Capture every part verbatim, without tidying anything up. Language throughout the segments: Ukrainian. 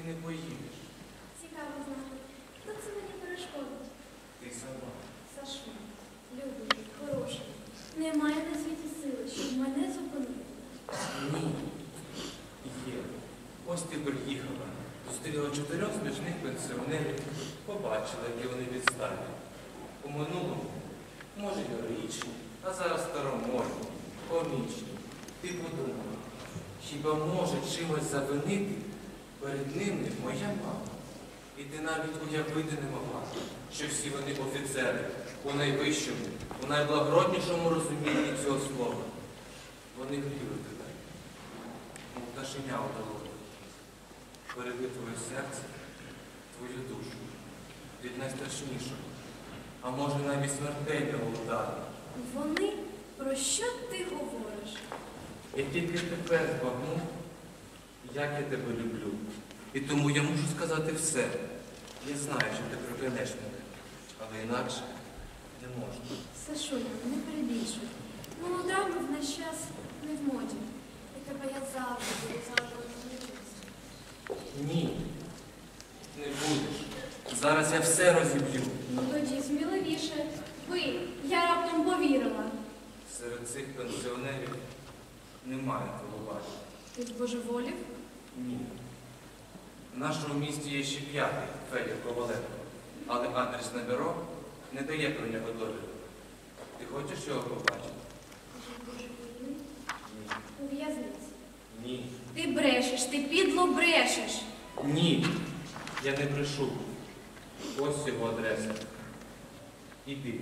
не поїдеш. Цікаво знати, хто це мені перешкодить? Ти сама. Сашу, любий, хороший. Немає на світі сили, щоб мене зупинити. Ні. Є. Ось ти приїхала. Зустріла чотирьох смішних пенсіонерів, побачила, які вони відсталі. У минулому, може, героїчні, а зараз старомодні, комічні. Ти подумала, хіба може чимось завинити перед ними моя мама? І ти навіть уявити не могла, що всі вони офіцери у найвищому, у найблагороднішому розумінні цього слова. Вони гріли тебе, мов пташеня у долоні. Берегли твоє серце, твою душу від найстрашнішого, а може навіть смертельного удару. Вони? Про що ти говориш? Я тільки тепер збагну, як я тебе люблю. І тому я мушу сказати все. Я знаю, що ти проклянеш мене, але інакше не можна. Сашуня, не перебільшуй. Мелодрами в наш час не в моді. І тебе я завжди буду згадувати з нечистю. Ні, не будеш. Зараз я все розіб'ю. Ну тоді сміливіше. Ви, я раптом повірила. Серед цих пенсіонерів немає телебачення. Ти збожеволів? Ні. В нашому місті є ще п'ятий Федір Коваленко, але адресне бюро не дає про нього довіду. Ти хочеш його побачити? Божевільний? Ні. У в'язниці. Ні. Ти брешеш, ти підло брешеш. Ні. Я не брешу. Ось його адреса. Іди.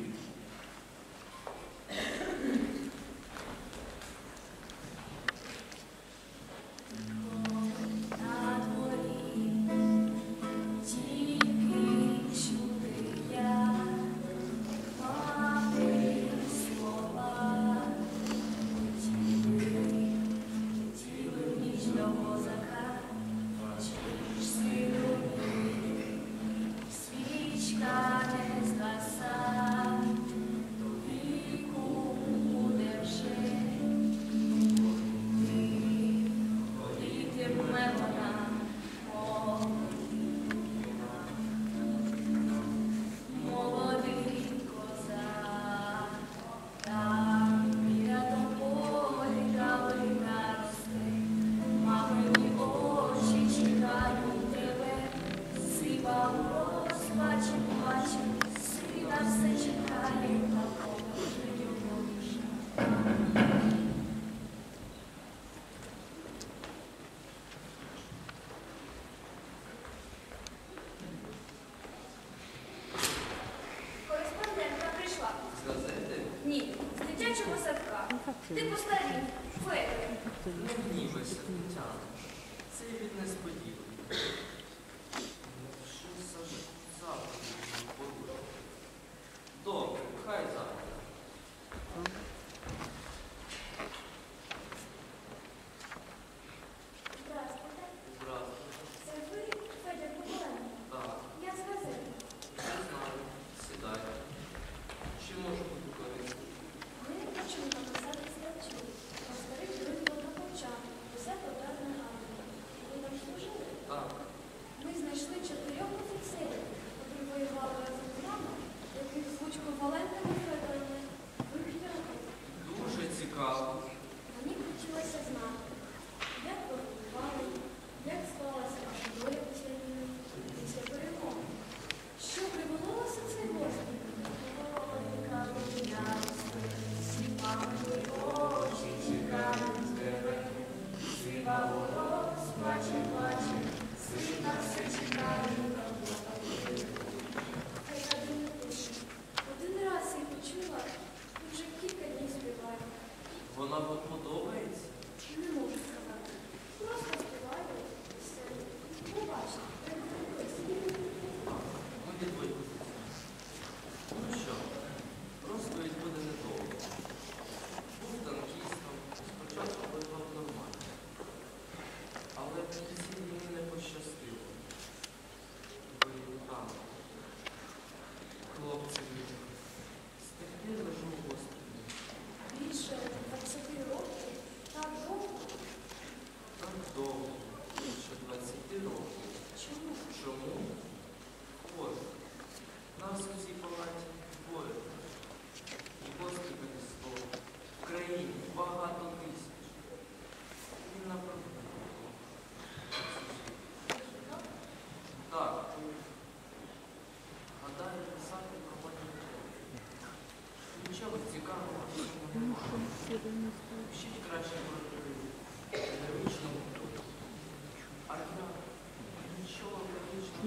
Ти постарів, Федір. Не гнівайся, Тетяно. Це від несподівання. Що завтра порушити? Добре, хай завтра. Здравствуйте. Здравствуйте. Це ви, Федір Коваленко? Так, Я з газети. я знаю. Сідайте. Чи можу бути корисним? Ми хочемо написати статтю про старих друзів однопольчан, усе подати на армію. Ви там служили? Так. Ми знайшли чотирьох офіцерів, які воювали разом з нами, яких звуть Коваленками Федорами. Ви хто? Дуже цікаво. Мені б хотілося знати, як ви воювали, як склалася ваша доля після війни, після перемоги. Що привело вас у цей госпіталь? Один раз я почула.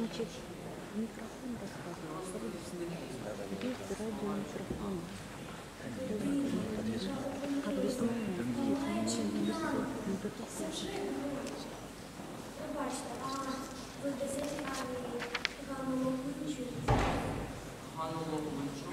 Значит, микрофон рассказывал. Есть радиомикрофон. Объясняю. Пробачте, а ви десять армії Ганну Логвинчу? Ганну Логвинчу?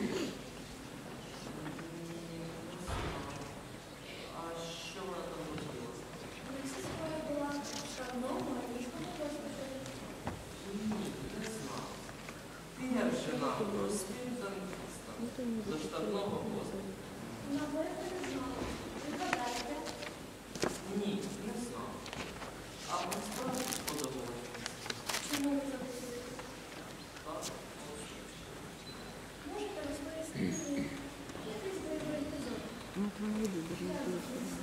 А що вона там робила? Вона сестрою була в штабному армійському госпіталі. Ні, не знав. Перше нам розповів дантиста до штабного госпіталю. Напевно, не знала. Пригадайте. Ні, не знав. А ви справді сподобалось? Чому ви запитуєте? Так, Можете розповісти мені якийсь бойовий епізод? Ну, это не выберешь. Я розповісти.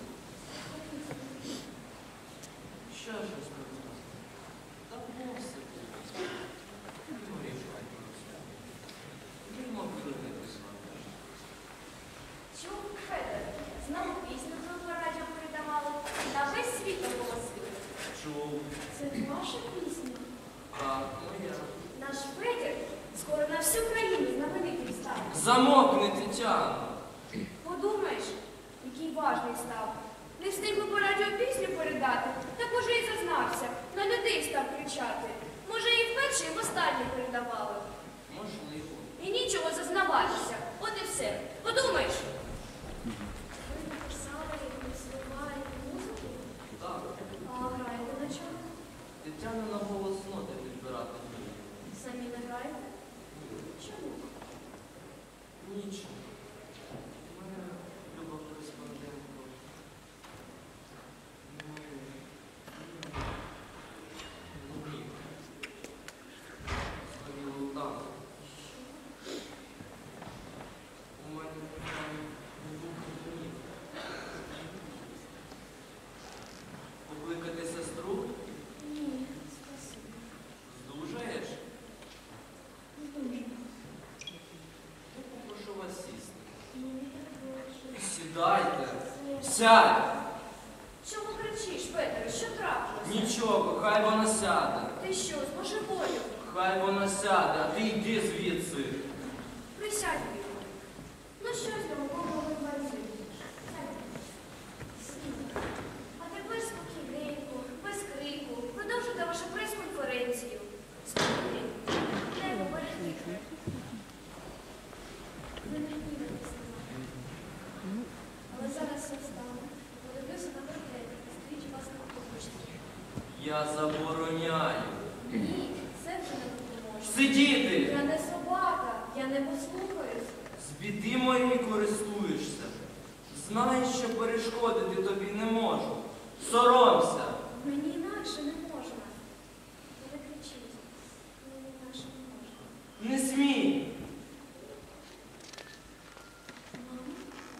що ж розповідати? Та вовсе було. Ну, рішай просто. Ви могли не писати. Чув, Федор, знову пісню на радіо передавали, та весь світ оголосили. Чув. Це ваша пісня? Так, моя. Наш Федір скоро на всю країну знаменитим стане. Замовкни, Тетяно. Подумаєш, який важний став. Не встигли по радіо пісню передати, так уже і зазнався, на людей став кричати. Може, і вперше, і востаннє передавали. Можливо. І нічого зазнаватися. От і все. Подумаєш. Ви написали якісь слова і музику, Так. а граєте на чому? Тетяна на голос ноти підбирати вміє. Самі не граєте? Чому? Нічого. У мене люба кореспондентка. Ну, ну, ні. Згоріло там. У мене там не був ні. Покликати сестру? Ні, спасибо. Здужаєш? Дуже. Я попрошу вас сісти. Ні, так Сідайте. дуже. Сядь! Чого кричиш, Федоре? Що трапилося? Нічого, хай вона сяде. Ти що, збожеволів? Хай вона сяде, а ти йди звідси. Присядь, Віко. Ну що з нього, кого ви бачите? А тепер спокійненько, без крику, продовжуйте вашу прес-конференцію. Спокійно. Йдемо перехідно. Ви не вмієте знімати. Але зараз я стану. Подивлюся на портрети. Скажіть вас на кухні. Я забороняю. Ні, це вже не допоможе. Сидіти! Я не собака, я не послухаюсь. З біди моєї користуєшся. Знаєш, що перешкодити тобі не можу. Соромся. Мені інакше не можна. Не кричіть. Мені інакше не можна. Не смій. Мамо?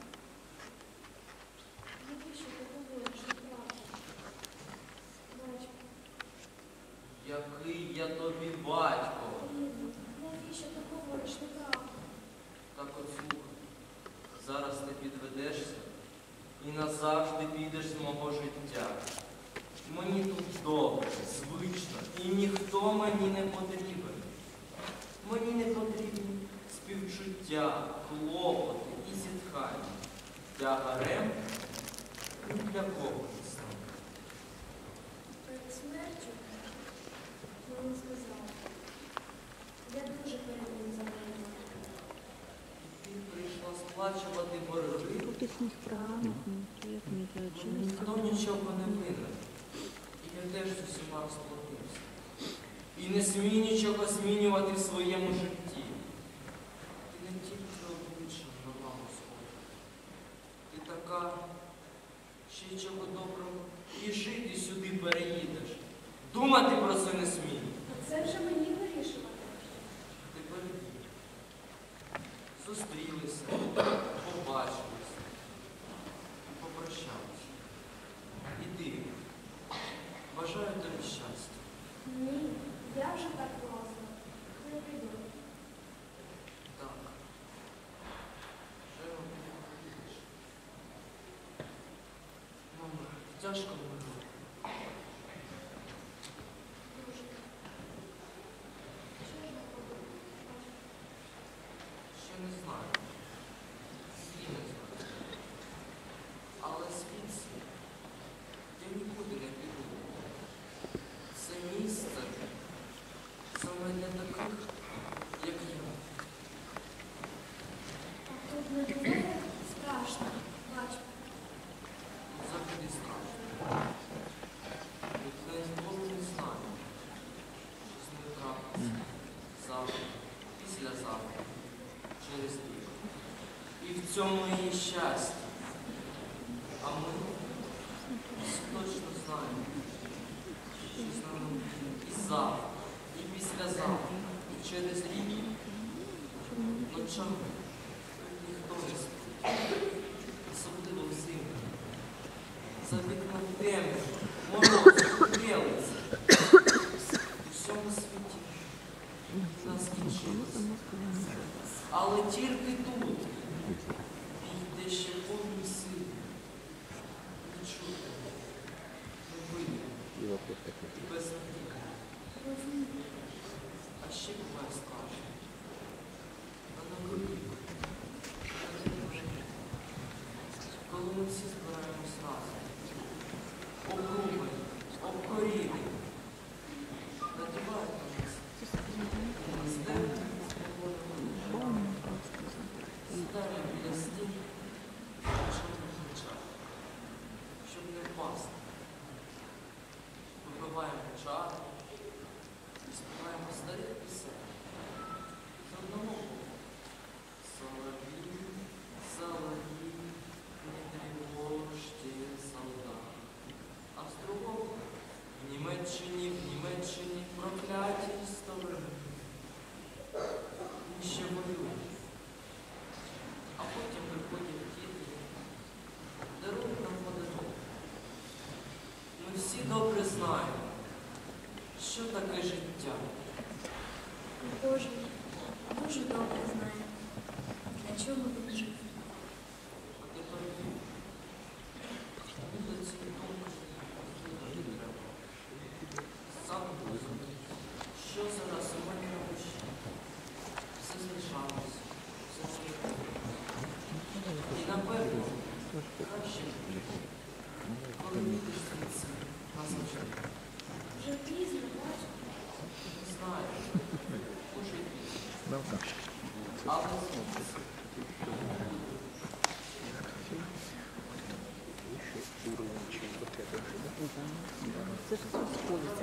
Навіщо ти говориш неправду? Батько, Який я тобі батько. рідний, навіщо ти говориш неправду? Так от слухай. Зараз ти підведешся і назавжди підеш з мого життя. Мені тут добре, звично, і ніхто мені не потрібен. Мені не потрібні співчуття, клопоти і зітхання. Тягарем ні для кого не стане. Перед смертю мама сказала, я дуже перед ним завинила. Ти прийшла сплачувати борги, Вот из них программах нет, не знаю, что ніхто нічого не винен. І я теж з усіма розплатився. І не смій нічого змінювати в своєму житті. Ти не тільки обличчя на маму схожа. Ти така, ще й чого доброго, і жити сюди переїдеш. Думати про це не смій. А це вже мені вирішувати. Ти переїдеш. Зустрілися, побачилися і попрощалися. Іди. Бажаю тобі щастя. Ні, я вже так класно. Не піду. Так. Вже їдеш. Мама, тяжко мені. Дуже. цьому її щастя. А ми всі точно знаємо, що з нами і завтра, і післязавтра, і через рік. Ночами ніхто не спить, особливо взимку. За вікном темрява, мороз, білиться. У всьому світі нас кінчилося. Але тільки тут йде ще повні сили. Не чути, не вийде, без надії. А ще буває страшно. А на горі, на день, коли ми всі збираємось разом, обрубані, обкоріли, надівають на нас стелі, стелі біля стін, чорних очах, щоб не впасти. Випиваємо чай і співаємо старих пісень. З одного боку соловій, соловій, не тривожте солдат. А з другого в Німеччині, в Німеччині прокляті сторони. І ще воюють. А потім приходять діти, дарують нам подарунок. Ми всі добре знаємо, що таке життя. Боже, дуже добре знає, для чого він жив. А тепер ви, ви до цієї думки не треба. Сам розумію, що зараз у мене на душі. Все змішалося, все змішалося. І напевно, краще, коли вийдеш звідси назавжди. Вже пізно, бачу. Не знаю, може й пізно. Але звідси. Це ж сходиться.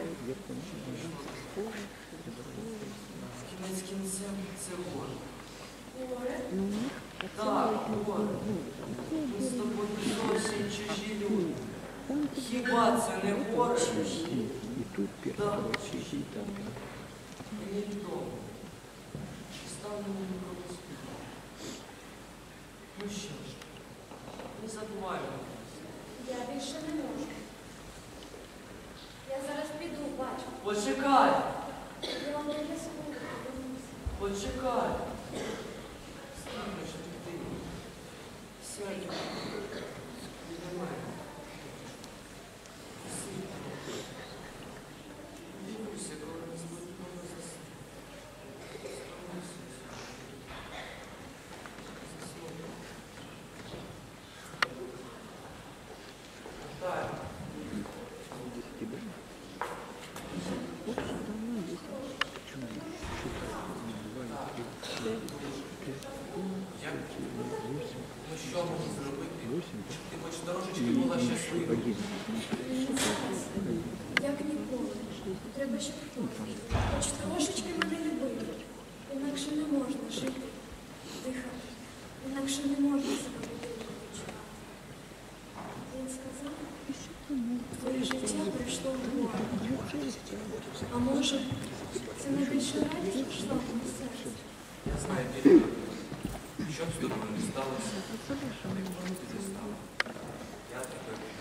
Кінець кінцем це горе. Горе. Ну, у них Так, горе. Ми з тобою зовсім чужі люди. Хіба це не горе? Так, чужі. Мені відомо. Чи станемо ми колись співати? Ну що ж, не забуваймо. Я більше не можу. Я зараз піду, бачу. Почекай! Я вам обов'язково повернуся. Почекай. Станеш ти. Сядь біля мене. Сидь. Дивуйся, коли несподівано засне. Стануся. Засну. Так. Як? Ну що можу зробити? Щоб ти хоч трошечки була щаслива. Мені зараз, як ніколи, треба, щоб хтось хоч трошечки мене любив. Інакше не можна жити, дихати. Інакше не можна себе відчувати. Він сказав, твоє життя прийшло в гору. А може, це найбільша радість пішла в моє серце. Я знаю тільки, що б з тобою не сталося, ніколи ти не стала. Я тебе